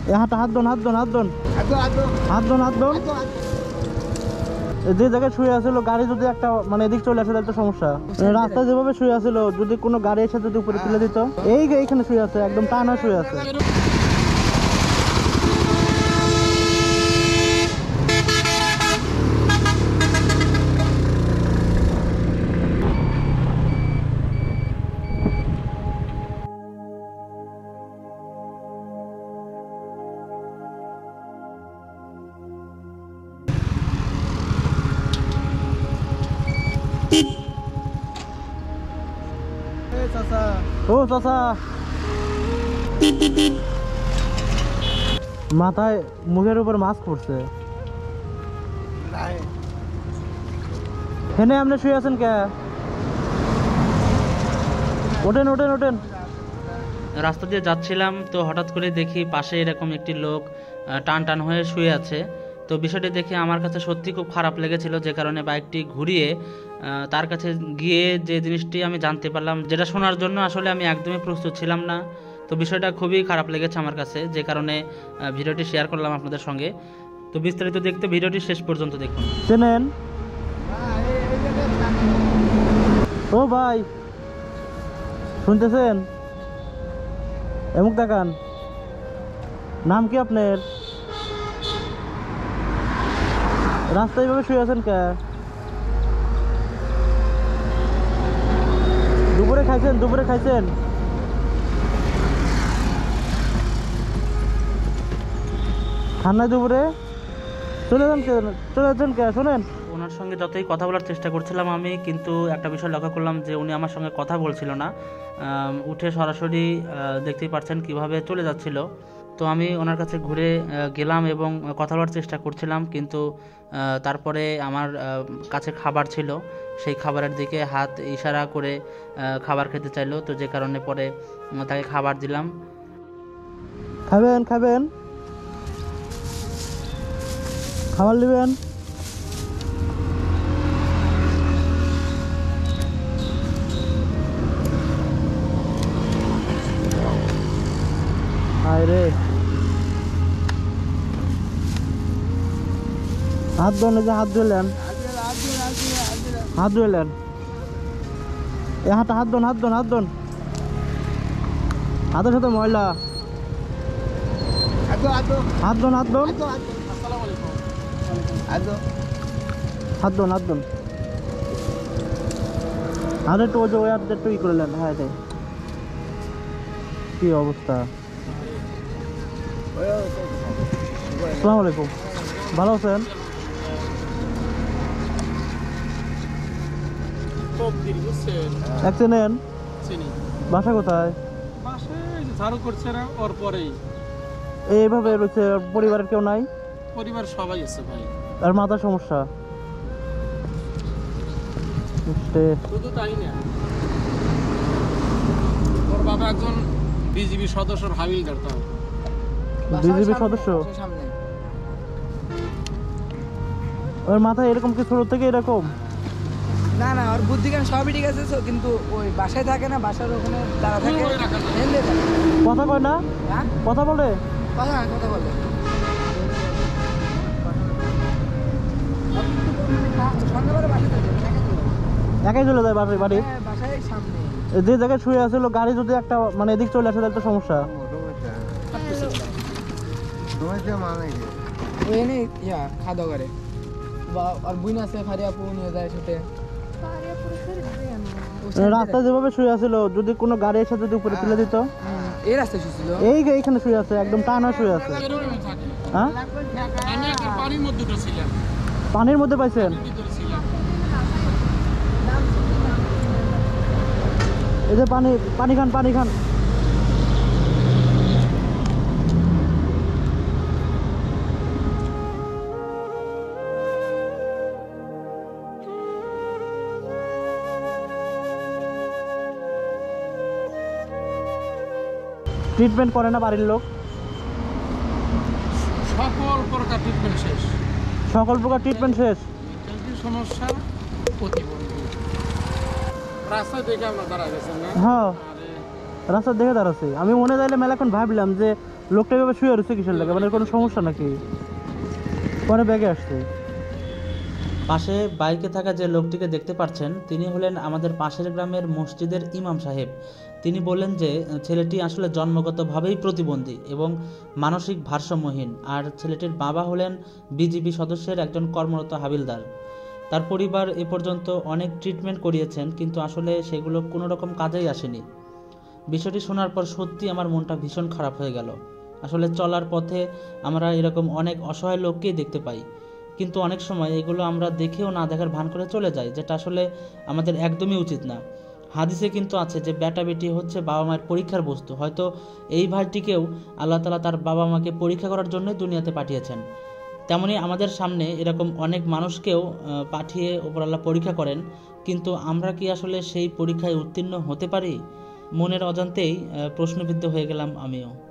হাত হাত দোন হাত দোন হাত দোন হাত দোন হাত দোন। যে জায়গায় শুয়ে আছিল গাড়ি যদি একটা মানে এদিক চলে আসে তাহলে তো সমস্যা। রাস্তায় যেভাবে শুয়ে আছিল যদি কোনো গাড়ি এসে যদি উপরে তুলে দিত। এইখানে শুয়ে আছে, একদম টানা শুয়ে আছে। ও চাচা, মাথায় মুখের উপর মাস্ক পড়ছে। হেনে আপনি শুয়ে আছেন কে? ওঠেন ওঠেন ওঠেন। রাস্তা দিয়ে যাচ্ছিলাম তো হঠাৎ করে দেখি পাশে এরকম একটি লোক টান টান হয়ে শুয়ে আছে। তো বিষয়টি দেখে আমার কাছে সত্যি খুব খারাপ লেগেছিল, যে কারণে বাইকটি ঘুরিয়ে তার কাছে গিয়ে যে জিনিসটি আমি জানতে পারলাম, যেটা শোনার জন্য আসলে আমি একদমই প্রস্তুত ছিলাম না। তো বিষয়টা খুবই খারাপ লেগেছে আমার কাছে, যে কারণে ভিডিওটি শেয়ার করলাম আপনাদের সঙ্গে। তো বিস্তারিত দেখতে ভিডিওটি শেষ পর্যন্ত দেখুন। চেনেন? ও ভাই শুনতেছেন? এমুক দেখান। নাম কি আপনার? রাস্তায় এইভাবে শুয়ে আছেন কে? দুপুরে খাইছেন? দুপুরে খাইছেন? খান নাই দুপুরে? চলে যান কে? চলে যাচ্ছেন কে? শোনেন, ওনার সঙ্গে যতই কথা বলার চেষ্টা করছিলাম আমি, কিন্তু একটা বিষয় লক্ষ্য করলাম যে উনি আমার সঙ্গে কথা বলছিল না। উঠে সরাসরি দেখতেই পাচ্ছেন কিভাবে চলে যাচ্ছিল। তো আমি ওনার কাছে ঘুরে গেলাম এবং কথা বলার চেষ্টা করছিলাম, কিন্তু তারপরে আমার কাছে খাবার ছিল, সেই খাবারের দিকে হাত ইশারা করে খাবার খেতে চাইলো। তো যে কারণে পরে তাকে খাবার দিলাম। খাবেন? খাবেন? খাবার নেবেন? হায় রে, হাত ধোন, যে হাত ধুলেন, হাত ধুলেন। হাত হাত দোন হাত দোন হাত দোন। হাতের সাথে ময়লা। হাত দোন হাত দোন হাত দোন হাত দোন। আর একটু ওই হাত একটু ই করলেন। হ্যাঁ এটাই। কি অবস্থা? আসসালামু আলাইকুম, ভালো আছেন? একটু নেন। বাসা কোথায়? এইভাবে রয়েছে। পরিবারের কেউ নাই? পরিবার সবাই আছে ভাই। আর মাথার সমস্যা? শুধু তাই না, ওর বাবা একজন বিজিবি সদস্যর হাবিলদার। তো বিজিবি সদস্য? ওর মাথায় এরকম কি ছোট থেকে এরকম? না না, ওর বুদ্ধি জ্ঞান সবই ঠিক আছে, কিন্তু ওই বাসায় থাকে না, বাসার ওখানে দাঁড়া থাকে। কথা কয় না? কথা বলে? কথা বলে। একাই চলে যায় বাড়ি? বাসায় সামনে যে জায়গায় শুয়ে আছিল গাড়ি যদি একটা মানে এদিক চলে আসে তাহলে তো সমস্যা। খাওয়া দাওয়া করে আর বুইন আছে, ফারিয়াপু নিয়ে যায় ছুটে। রাস্তায় যেভাবে শুয়ে আছিল যদি কোনো গাড়ি এসে যদি উপরে তুলে দিত। এই রাস্তায় শুয়েছিল? এইখানে শুয়ে আছে, একদম টানা শুয়ে আছে। হ্যাঁ, পানির মধ্যে পাইছেন? এই যে পানি, পানি খান, পানি খান। ট্রিটমেন্ট করে না বাড়ির লোক? সকল প্রকার ট্রিটমেন্ট শেষ। সকল প্রকার ট্রিটমেন্ট শেষ। সমস্যা প্রতিবন্ধী। রাস্তা দেখে আমরা দাঁড়া গেছেন না? হ্যাঁ, রাস্তা দেখে দাঁড়াচ্ছি। আমি মনে যাইলে মেলাক্ষণ ভাবলাম যে লোকটা এভাবে শুয়ে রয়েছে কিসের লাগে, মানে কোনো সমস্যা নাকি? পরে ব্যাগে আসছে। পাশে বাইকে থাকা যে লোকটিকে দেখতে পাচ্ছেন তিনি হলেন আমাদের পাশের গ্রামের মসজিদের ইমাম সাহেব। তিনি বললেন যে ছেলেটি আসলে জন্মগতভাবেই প্রতিবন্ধী এবং মানসিক ভারসাম্যহীন, আর ছেলেটির বাবা হলেন বিজিবি সদস্যের একজন কর্মরত হাবিলদার। তার পরিবার এ পর্যন্ত অনেক ট্রিটমেন্ট করিয়েছেন, কিন্তু আসলে সেগুলো কোনো রকম কাজেই আসেনি। বিষয়টি শোনার পর সত্যি আমার মনটা ভীষণ খারাপ হয়ে গেল। আসলে চলার পথে আমরা এরকম অনেক অসহায় লোককেই দেখতে পাই, কিন্তু অনেক সময় এগুলো আমরা দেখেও না দেখার ভান করে চলে যাই, যেটা আসলে আমাদের একদমই উচিত না। হাদিসে কিন্তু আছে যে বেটা বেটি হচ্ছে বাবা মায়ের পরীক্ষার বস্তু। হয়তো এই ভাইটিকেও আল্লাহ তাআলা তার বাবা মাকে পরীক্ষা করার জন্যই দুনিয়াতে পাঠিয়েছেন। তেমনি আমাদের সামনে এরকম অনেক মানুষকেও পাঠিয়ে ওপর আল্লাহ পরীক্ষা করেন, কিন্তু আমরা কি আসলে সেই পরীক্ষায় উত্তীর্ণ হতে পারি? মনের অজান্তেই প্রশ্নবিদ্ধ হয়ে গেলাম আমিও।